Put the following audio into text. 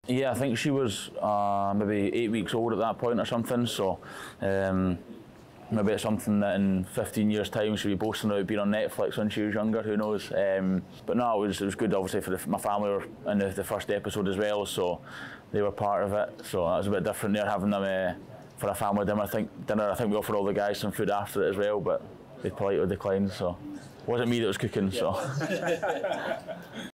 Yeah, I think she was maybe 8 weeks old at that point or something, so maybe it's something that in 15 years' time she'll be boasting about being on Netflix when she was younger, who knows. But no, it was good obviously for my family were in the first episode as well, so they were part of it, so that was a bit different there, having them for a family dinner. I think we offered all the guys some food after it as well, but they politely declined, so it wasn't me that was cooking, so.